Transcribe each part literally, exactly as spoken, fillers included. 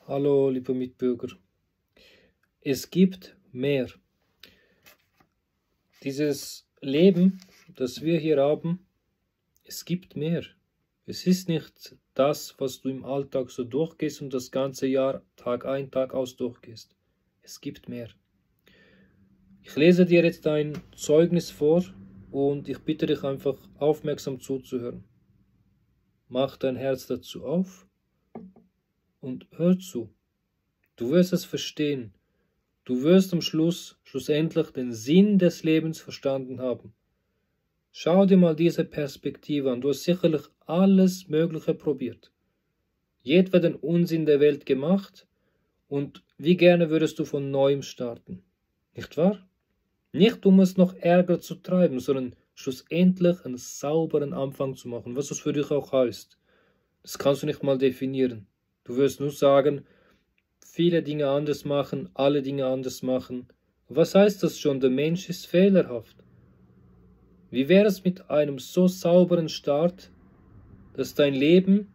Hallo, liebe Mitbürger. Es gibt mehr. Dieses Leben, das wir hier haben, es gibt mehr. Es ist nicht das, was du im Alltag so durchgehst und das ganze Jahr Tag ein, Tag aus durchgehst. Es gibt mehr. Ich lese dir jetzt ein Zeugnis vor und ich bitte dich einfach aufmerksam zuzuhören. Mach dein Herz dazu auf und hör zu. Du wirst es verstehen. Du wirst am Schluss schlussendlich den Sinn des Lebens verstanden haben. Schau dir mal diese Perspektive an. Du hast sicherlich alles Mögliche probiert. Jedweden Unsinn der Welt gemacht und wie gerne würdest du von Neuem starten. Nicht wahr? Nicht um es noch ärger zu treiben, sondern schlussendlich einen sauberen Anfang zu machen, was das für dich auch heißt. Das kannst du nicht mal definieren. Du wirst nur sagen, viele Dinge anders machen, alle Dinge anders machen. Was heißt das schon? Der Mensch ist fehlerhaft. Wie wäre es mit einem so sauberen Start, dass dein Leben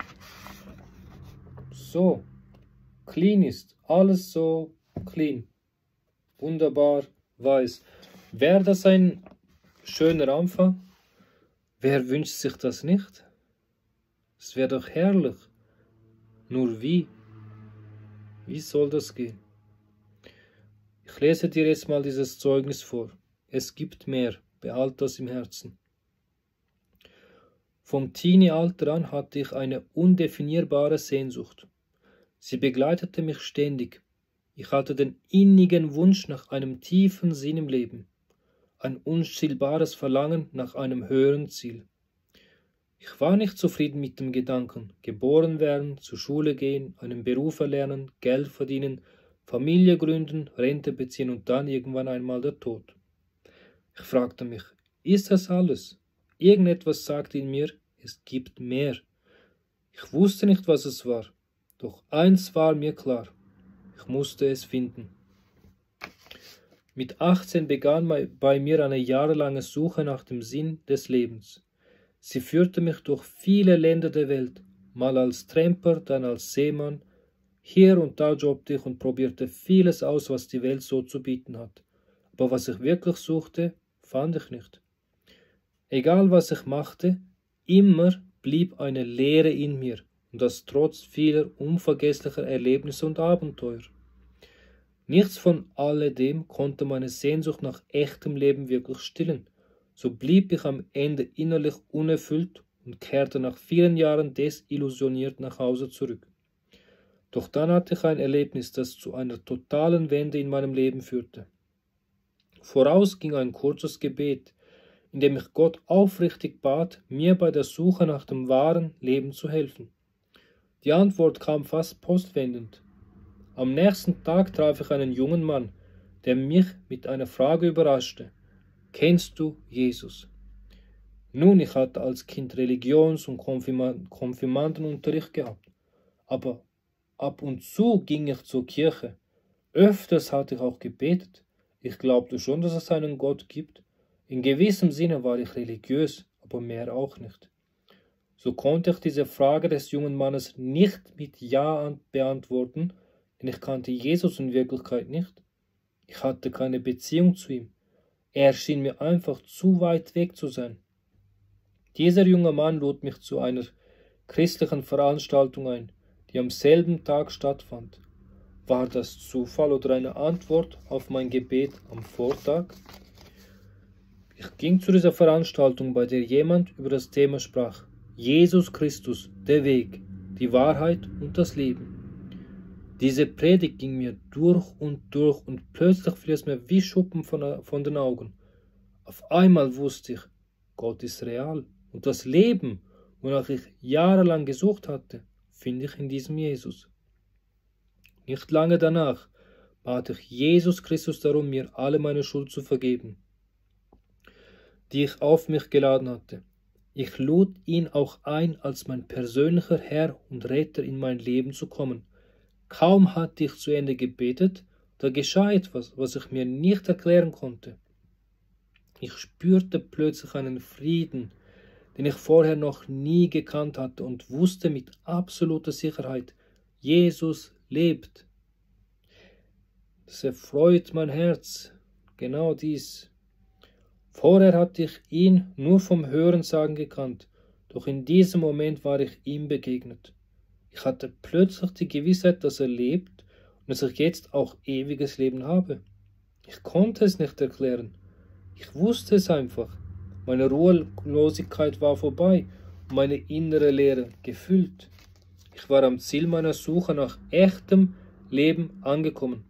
so clean ist, alles so clean, wunderbar weiß. Wäre das ein schöner Anfang? Wer wünscht sich das nicht? Es wäre doch herrlich. Nur wie? Wie soll das gehen? Ich lese dir jetzt mal dieses Zeugnis vor. Es gibt mehr. Behalte das im Herzen. Vom Teenie-Alter an hatte ich eine undefinierbare Sehnsucht. Sie begleitete mich ständig. Ich hatte den innigen Wunsch nach einem tiefen Sinn im Leben. Ein unstillbares Verlangen nach einem höheren Ziel. Ich war nicht zufrieden mit dem Gedanken, geboren werden, zur Schule gehen, einen Beruf erlernen, Geld verdienen, Familie gründen, Rente beziehen und dann irgendwann einmal der Tod. Ich fragte mich, ist das alles? Irgendetwas sagte in mir, es gibt mehr. Ich wusste nicht, was es war, doch eins war mir klar, ich musste es finden. Mit achtzehn begann bei mir eine jahrelange Suche nach dem Sinn des Lebens. Sie führte mich durch viele Länder der Welt, mal als Tramper, dann als Seemann. Hier und da jobbte ich und probierte vieles aus, was die Welt so zu bieten hat. Aber was ich wirklich suchte, fand ich nicht. Egal was ich machte, immer blieb eine Leere in mir, und das trotz vieler unvergesslicher Erlebnisse und Abenteuer. Nichts von alledem konnte meine Sehnsucht nach echtem Leben wirklich stillen. So blieb ich am Ende innerlich unerfüllt und kehrte nach vielen Jahren desillusioniert nach Hause zurück. Doch dann hatte ich ein Erlebnis, das zu einer totalen Wende in meinem Leben führte. Voraus ging ein kurzes Gebet, in dem ich Gott aufrichtig bat, mir bei der Suche nach dem wahren Leben zu helfen. Die Antwort kam fast postwendend. Am nächsten Tag traf ich einen jungen Mann, der mich mit einer Frage überraschte. Kennst du Jesus? Nun, ich hatte als Kind Religions- und Konfirmandenunterricht gehabt, aber ab und zu ging ich zur Kirche. Öfters hatte ich auch gebetet. Ich glaubte schon, dass es einen Gott gibt. In gewissem Sinne war ich religiös, aber mehr auch nicht. So konnte ich diese Frage des jungen Mannes nicht mit Ja beantworten, denn ich kannte Jesus in Wirklichkeit nicht. Ich hatte keine Beziehung zu ihm. Er schien mir einfach zu weit weg zu sein. Dieser junge Mann lud mich zu einer christlichen Veranstaltung ein, die am selben Tag stattfand. War das Zufall oder eine Antwort auf mein Gebet am Vortag? Ich ging zu dieser Veranstaltung, bei der jemand über das Thema sprach. Jesus Christus, der Weg, die Wahrheit und das Leben. Diese Predigt ging mir durch und durch und plötzlich fiel es mir wie Schuppen von, von den Augen. Auf einmal wusste ich, Gott ist real und das Leben, wonach ich jahrelang gesucht hatte, finde ich in diesem Jesus. Nicht lange danach bat ich Jesus Christus darum, mir alle meine Schuld zu vergeben, die ich auf mich geladen hatte. Ich lud ihn auch ein, als mein persönlicher Herr und Retter in mein Leben zu kommen. Kaum hatte ich zu Ende gebetet, da geschah etwas, was ich mir nicht erklären konnte. Ich spürte plötzlich einen Frieden, den ich vorher noch nie gekannt hatte und wusste mit absoluter Sicherheit, Jesus lebt. Das erfreut mein Herz, genau dies. Vorher hatte ich ihn nur vom Hörensagen gekannt, doch in diesem Moment war ich ihm begegnet. Ich hatte plötzlich die Gewissheit, dass er lebt und dass ich jetzt auch ewiges Leben habe. Ich konnte es nicht erklären. Ich wusste es einfach. Meine Ruhelosigkeit war vorbei und meine innere Leere gefüllt. Ich war am Ziel meiner Suche nach echtem Leben angekommen.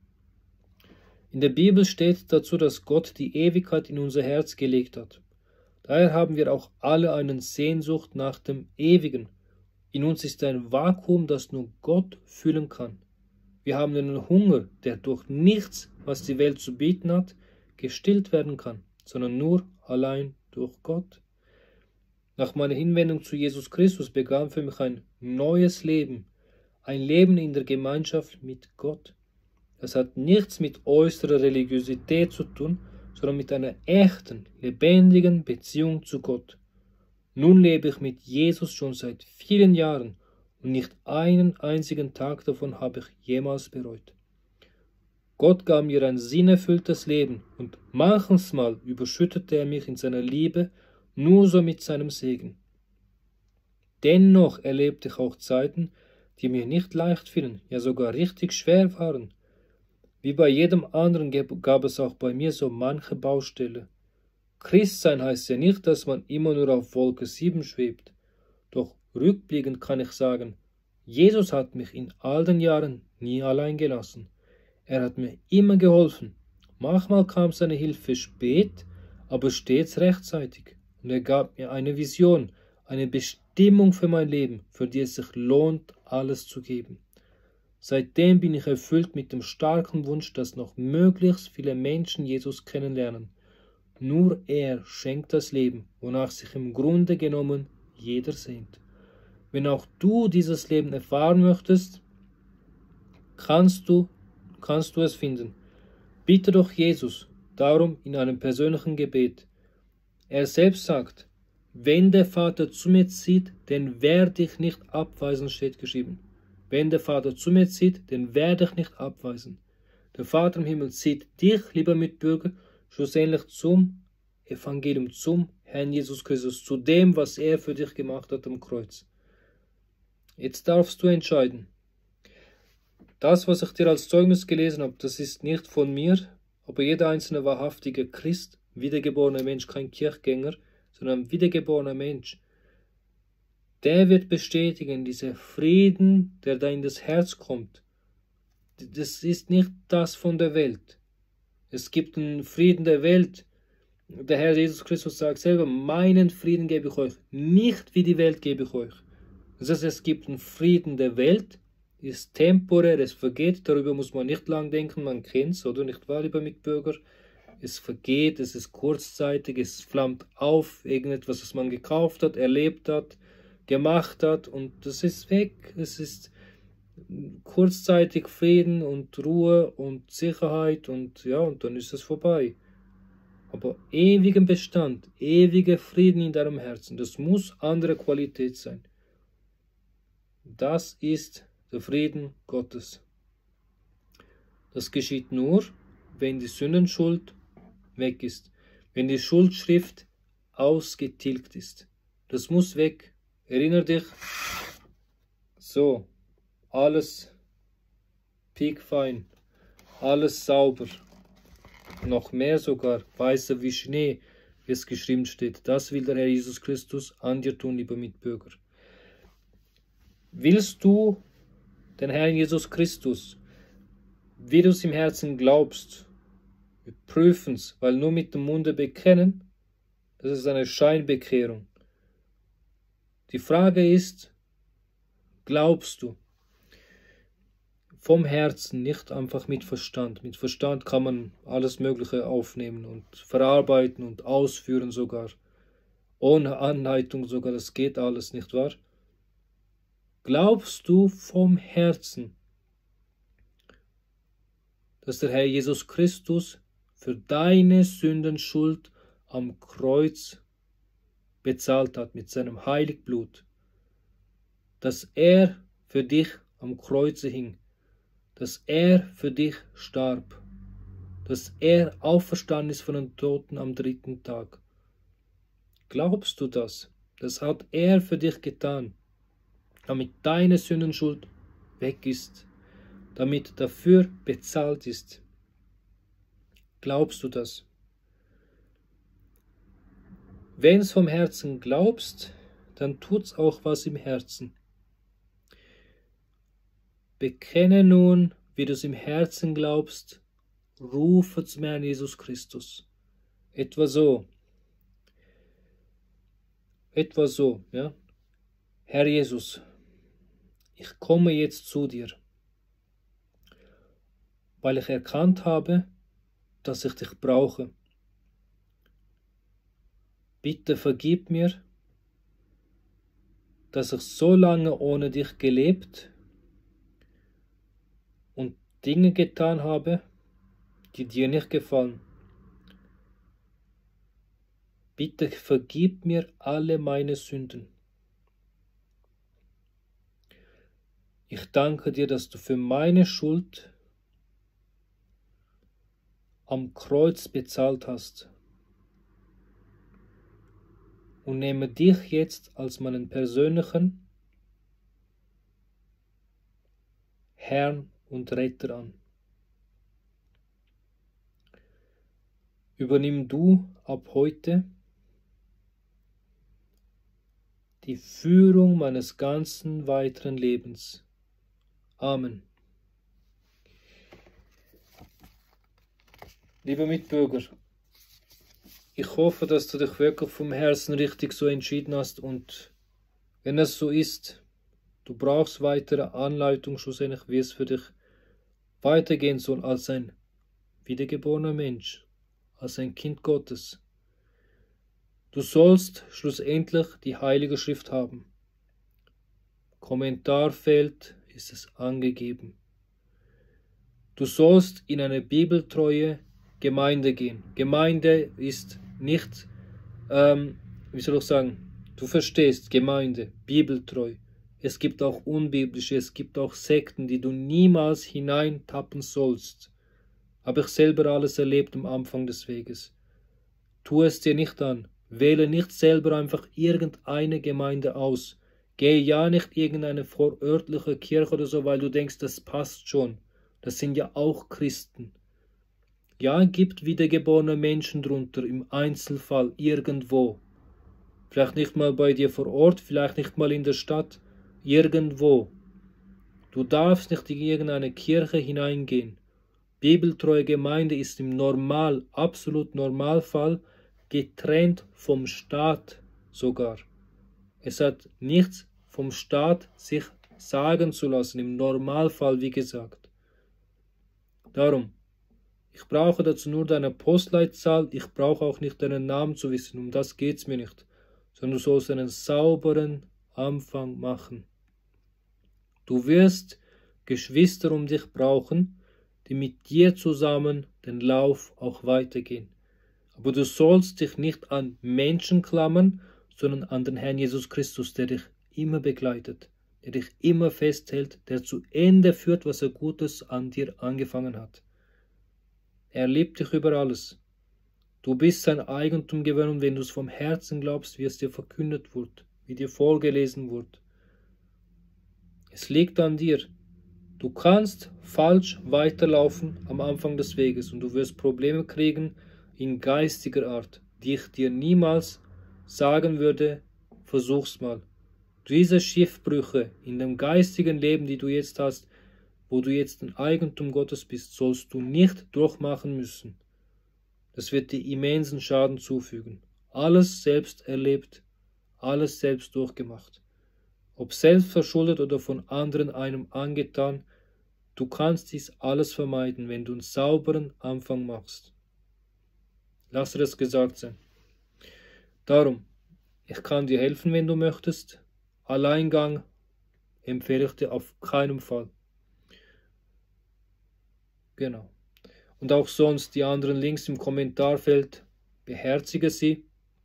In der Bibel steht dazu, dass Gott die Ewigkeit in unser Herz gelegt hat. Daher haben wir auch alle eine Sehnsucht nach dem Ewigen. In uns ist ein Vakuum, das nur Gott füllen kann. Wir haben einen Hunger, der durch nichts, was die Welt zu bieten hat, gestillt werden kann, sondern nur allein durch Gott. Nach meiner Hinwendung zu Jesus Christus begann für mich ein neues Leben, ein Leben in der Gemeinschaft mit Gott. Das hat nichts mit äußerer Religiosität zu tun, sondern mit einer echten, lebendigen Beziehung zu Gott. Nun lebe ich mit Jesus schon seit vielen Jahren und nicht einen einzigen Tag davon habe ich jemals bereut. Gott gab mir ein sinnerfülltes Leben und manches Mal überschüttete er mich in seiner Liebe nur so mit seinem Segen. Dennoch erlebte ich auch Zeiten, die mir nicht leicht fielen, ja sogar richtig schwer waren. Wie bei jedem anderen gab es auch bei mir so manche Baustelle. Christsein heißt ja nicht, dass man immer nur auf Wolke sieben schwebt. Doch rückblickend kann ich sagen, Jesus hat mich in all den Jahren nie allein gelassen. Er hat mir immer geholfen. Manchmal kam seine Hilfe spät, aber stets rechtzeitig. Und er gab mir eine Vision, eine Bestimmung für mein Leben, für die es sich lohnt, alles zu geben. Seitdem bin ich erfüllt mit dem starken Wunsch, dass noch möglichst viele Menschen Jesus kennenlernen. Nur er schenkt das Leben, wonach sich im Grunde genommen jeder sehnt. Wenn auch du dieses Leben erfahren möchtest, kannst du, kannst du es finden. Bitte doch Jesus darum in einem persönlichen Gebet. Er selbst sagt, wenn der Vater zu mir zieht, dann werde ich nicht abweisen, steht geschrieben. Wenn der Vater zu mir zieht, dann werde ich nicht abweisen. Der Vater im Himmel zieht dich, lieber Mitbürger, schlussendlich zum Evangelium, zum Herrn Jesus Christus, zu dem, was er für dich gemacht hat am Kreuz. Jetzt darfst du entscheiden. Das, was ich dir als Zeugnis gelesen habe, das ist nicht von mir, aber jeder einzelne wahrhaftige Christ, wiedergeborener Mensch, kein Kirchgänger, sondern ein wiedergeborener Mensch, der wird bestätigen, dieser Frieden, der da in das Herz kommt, das ist nicht das von der Welt. Es gibt einen Frieden der Welt. Der Herr Jesus Christus sagt selber, meinen Frieden gebe ich euch, nicht wie die Welt gebe ich euch. Das heißt, es gibt einen Frieden der Welt, ist temporär, es vergeht, darüber muss man nicht lang denken, man kennt es, oder nicht wahr, lieber Mitbürger? Es vergeht, es ist kurzzeitig, es flammt auf, irgendetwas, was man gekauft hat, erlebt hat, gemacht hat und das ist weg. Es ist kurzzeitig Frieden und Ruhe und Sicherheit und ja, und dann ist es vorbei. Aber ewigen Bestand, ewiger Frieden in deinem Herzen, das muss andere Qualität sein. Das ist der Frieden Gottes. Das geschieht nur, wenn die Sündenschuld weg ist, wenn die Schuldschrift ausgetilgt ist. Das muss weg. Erinner dich, so, alles piekfein, alles sauber, noch mehr sogar, weißer wie Schnee, wie es geschrieben steht. Das will der Herr Jesus Christus an dir tun, lieber Mitbürger. Willst du den Herrn Jesus Christus, wie du es im Herzen glaubst, wir prüfen es, weil nur mit dem Munde bekennen, das ist eine Scheinbekehrung. Die Frage ist, glaubst du? Vom Herzen, nicht einfach mit Verstand. Mit Verstand kann man alles Mögliche aufnehmen und verarbeiten und ausführen sogar. Ohne Anleitung sogar, das geht alles, nicht wahr? Glaubst du vom Herzen, dass der Herr Jesus Christus für deine Sündenschuld am Kreuz bezahlt hat mit seinem Heiligblut, dass er für dich am Kreuze hing, dass er für dich starb, dass er auferstanden ist von den Toten am dritten Tag. Glaubst du das? Das hat er für dich getan, damit deine Sündenschuld weg ist, damit dafür bezahlt ist. Glaubst du das? Wenn es vom Herzen glaubst, dann tut's auch was im Herzen. Bekenne nun, wie du es im Herzen glaubst, rufe zum Herrn Jesus Christus. Etwa so. Etwa so, ja. Herr Jesus, ich komme jetzt zu dir, weil ich erkannt habe, dass ich dich brauche. Bitte vergib mir, dass ich so lange ohne dich gelebt und Dinge getan habe, die dir nicht gefallen. Bitte vergib mir alle meine Sünden. Ich danke dir, dass du für meine Schuld am Kreuz bezahlt hast und nehme dich jetzt als meinen persönlichen Herrn und Retter an. Übernimm du ab heute die Führung meines ganzen weiteren Lebens. Amen. Liebe Mitbürger, ich hoffe, dass du dich wirklich vom Herzen richtig so entschieden hast, und wenn es so ist, du brauchst weitere Anleitung schlussendlich, wie es für dich weitergehen soll als ein wiedergeborener Mensch, als ein Kind Gottes. Du sollst schlussendlich die Heilige Schrift haben. Kommentarfeld ist es angegeben. Du sollst in eine bibeltreue Gemeinde gehen. Gemeinde ist nicht, ähm, wie soll ich sagen, du verstehst, Gemeinde, bibeltreu. Es gibt auch unbiblische, es gibt auch Sekten, die du niemals hineintappen sollst. Habe ich selber alles erlebt am Anfang des Weges. Tu es dir nicht an. Wähle nicht selber einfach irgendeine Gemeinde aus. Gehe ja nicht irgendeine vorörtliche Kirche oder so, weil du denkst, das passt schon. Das sind ja auch Christen. Ja, gibt wiedergeborene Menschen drunter, im Einzelfall, irgendwo. Vielleicht nicht mal bei dir vor Ort, vielleicht nicht mal in der Stadt, irgendwo. Du darfst nicht in irgendeine Kirche hineingehen. Bibeltreue Gemeinde ist im Normal, absolut Normalfall, getrennt vom Staat sogar. Es hat nichts vom Staat sich sagen zu lassen, im Normalfall, wie gesagt. Darum, ich brauche dazu nur deine Postleitzahl, ich brauche auch nicht deinen Namen zu wissen, um das geht es mir nicht, sondern du sollst einen sauberen Anfang machen. Du wirst Geschwister um dich brauchen, die mit dir zusammen den Lauf auch weitergehen. Aber du sollst dich nicht an Menschen klammern, sondern an den Herrn Jesus Christus, der dich immer begleitet, der dich immer festhält, der zu Ende führt, was er Gutes an dir angefangen hat. Er liebt dich über alles. Du bist sein Eigentum geworden, und wenn du es vom Herzen glaubst, wie es dir verkündet wird, wie dir vorgelesen wird. Es liegt an dir. Du kannst falsch weiterlaufen am Anfang des Weges und du wirst Probleme kriegen in geistiger Art, die ich dir niemals sagen würde, versuch's mal. Diese Schiffbrüche in dem geistigen Leben, die du jetzt hast, wo du jetzt ein Eigentum Gottes bist, sollst du nicht durchmachen müssen. Das wird dir immensen Schaden zufügen. Alles selbst erlebt, alles selbst durchgemacht. Ob selbst verschuldet oder von anderen einem angetan, du kannst dies alles vermeiden, wenn du einen sauberen Anfang machst. Lass dir das gesagt sein. Darum, ich kann dir helfen, wenn du möchtest. Alleingang empfehle ich dir auf keinen Fall. Genau. Und auch sonst die anderen Links im Kommentarfeld, beherzige sie,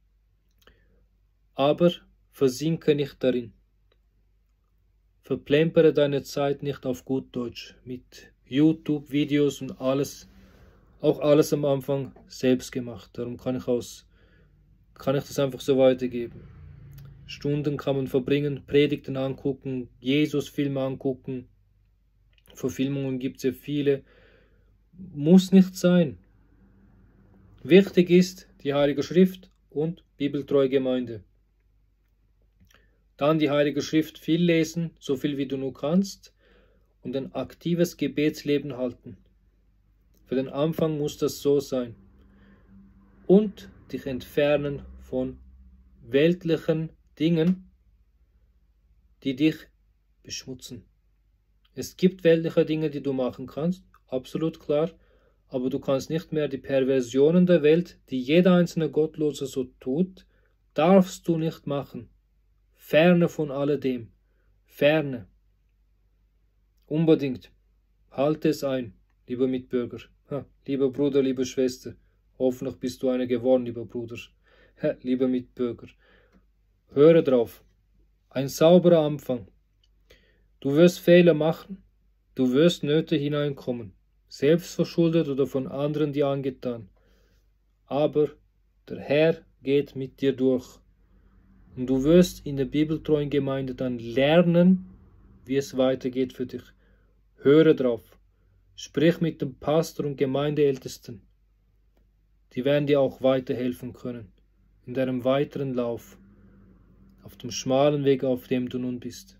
aber versinke nicht darin. Verplempere deine Zeit nicht auf gut Deutsch mit YouTube-Videos und alles, auch alles am Anfang selbst gemacht. Darum kann ich, aus, kann ich das einfach so weitergeben. Stunden kann man verbringen, Predigten angucken, Jesus-Filme angucken. Verfilmungen gibt es ja viele. Muss nicht sein. Wichtig ist die Heilige Schrift und bibeltreue Gemeinde. Dann die Heilige Schrift viel lesen, so viel wie du nur kannst, und ein aktives Gebetsleben halten. Für den Anfang muss das so sein. Und dich entfernen von weltlichen Dingen, die dich beschmutzen. Es gibt weltliche Dinge, die du machen kannst, absolut klar, aber du kannst nicht mehr die Perversionen der Welt, die jeder einzelne Gottlose so tut, darfst du nicht machen. Ferne von alledem. Ferne. Unbedingt. Halte es ein, lieber Mitbürger. Ha, lieber Bruder, liebe Schwester. Hoffentlich bist du einer geworden, lieber Bruder. Ha, lieber Mitbürger. Höre drauf. Ein sauberer Anfang. Du wirst Fehler machen. Du wirst Nöte hineinkommen. Selbstverschuldet oder von anderen dir angetan. Aber der Herr geht mit dir durch. Und du wirst in der bibeltreuen Gemeinde dann lernen, wie es weitergeht für dich. Höre drauf. Sprich mit dem Pastor und Gemeindeältesten. Die werden dir auch weiterhelfen können. In deinem weiteren Lauf. Auf dem schmalen Weg, auf dem du nun bist.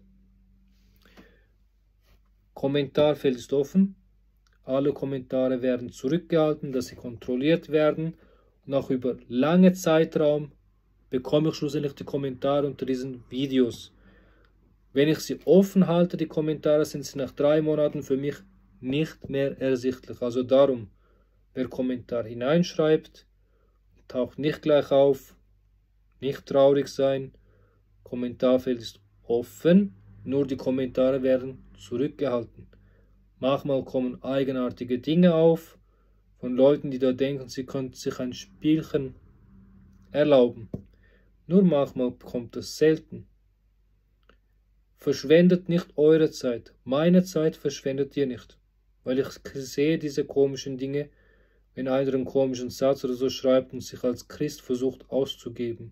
Kommentarfeld ist offen. Alle Kommentare werden zurückgehalten, dass sie kontrolliert werden. Und auch über lange Zeitraum bekomme ich schlussendlich die Kommentare unter diesen Videos. Wenn ich sie offen halte, die Kommentare, sind sie nach drei Monaten für mich nicht mehr ersichtlich. Also darum, wer Kommentar hineinschreibt, taucht nicht gleich auf, nicht traurig sein. Kommentarfeld ist offen, nur die Kommentare werden zurückgehalten. Manchmal kommen eigenartige Dinge auf von Leuten, die da denken, sie könnten sich ein Spielchen erlauben. Nur manchmal kommt es selten. Verschwendet nicht eure Zeit. Meine Zeit verschwendet ihr nicht. Weil ich sehe diese komischen Dinge, wenn einer einen komischen Satz oder so schreibt und sich als Christ versucht auszugeben.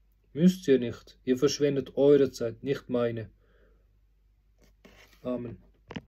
Müsst ihr nicht. Ihr verschwendet eure Zeit, nicht meine. Amen.